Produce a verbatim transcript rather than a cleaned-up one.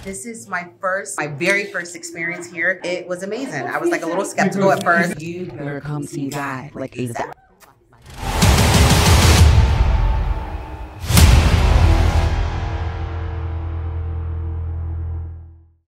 This is my first, my very first experience here. It was amazing. I was like a little skeptical at first. You better come see Guy like ASAP.